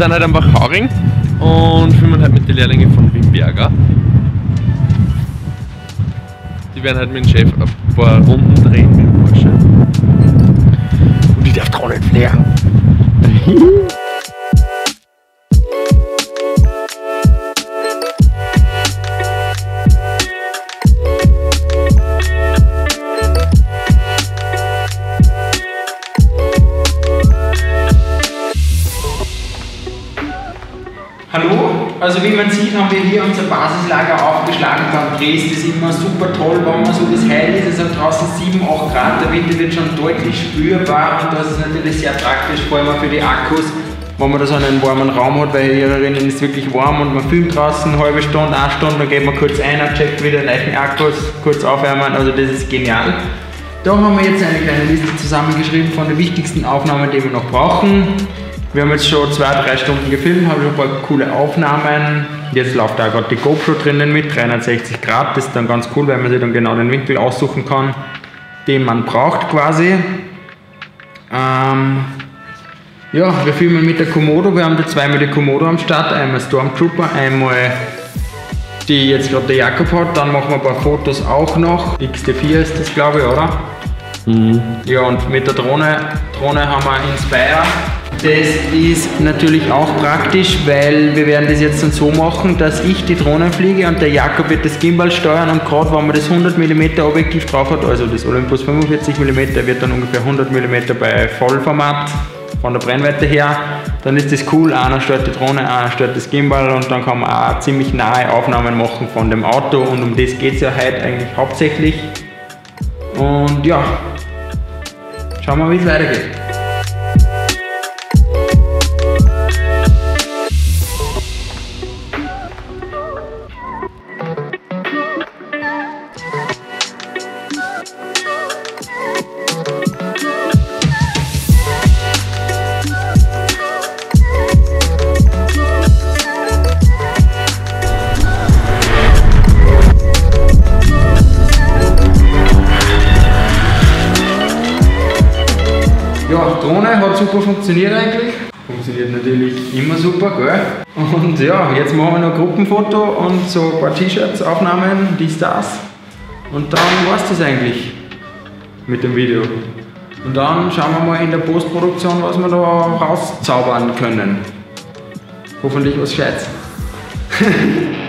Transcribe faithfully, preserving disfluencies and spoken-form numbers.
sind halt am Wachauring und filmen halt mit den Lehrlingen von Wim Berger. Die werden halt mit dem Chef ein paar Runden drehen mit dem Porsche. Und ich darf drauf nicht fliegen. Hallo, also wie man sieht, haben wir hier unser Basislager aufgeschlagen beim Dreh. Das ist immer super toll, wenn man so das Heil ist. Es hat draußen sieben, acht Grad, der Wind wird schon deutlich spürbar und das ist natürlich sehr praktisch, vor allem für die Akkus, wenn man da so einen warmen Raum hat, weil hier drinnen ist wirklich warm und man filmt draußen eine halbe Stunde, eine Stunde, dann geht man kurz ein und checkt wieder neue Akkus, kurz aufwärmen, also das ist genial. Da haben wir jetzt eine kleine Liste zusammengeschrieben von den wichtigsten Aufnahmen, die wir noch brauchen. Wir haben jetzt schon zwei, drei Stunden gefilmt, haben schon ein paar coole Aufnahmen. Jetzt läuft da gerade die GoPro drinnen mit, dreihundertsechzig Grad. Das ist dann ganz cool, weil man sich dann genau den Winkel aussuchen kann, den man braucht quasi. Ähm, ja, wir filmen mit der Komodo. Wir haben da zweimal die Komodo am Start. Einmal Stormtrooper, einmal die jetzt gerade der Jakob hat. Dann machen wir ein paar Fotos auch noch. X T vier ist das, glaube ich, oder? Mhm. Ja, und mit der Drohne, Drohne haben wir Inspire. Das ist natürlich auch praktisch, weil wir werden das jetzt dann so machen, dass ich die Drohne fliege und der Jakob wird das Gimbal steuern und gerade wenn man das hundert Millimeter Objektiv drauf hat, also das Olympus fünfundvierzig Millimeter wird dann ungefähr hundert Millimeter bei Vollformat von der Brennweite her, dann ist das cool, einer steuert die Drohne, einer steuert das Gimbal und dann kann man auch ziemlich nahe Aufnahmen machen von dem Auto und um das geht es ja heute eigentlich hauptsächlich. Und ja, schauen wir mal, wie es weitergeht. Ja, Drohne hat super funktioniert eigentlich. Funktioniert natürlich immer super, gell? Und ja, jetzt machen wir noch ein Gruppenfoto und so ein paar T-Shirts, Aufnahmen, dies, das. Und dann war es das eigentlich mit dem Video. Und dann schauen wir mal in der Postproduktion, was wir da rauszaubern können. Hoffentlich was Gescheites.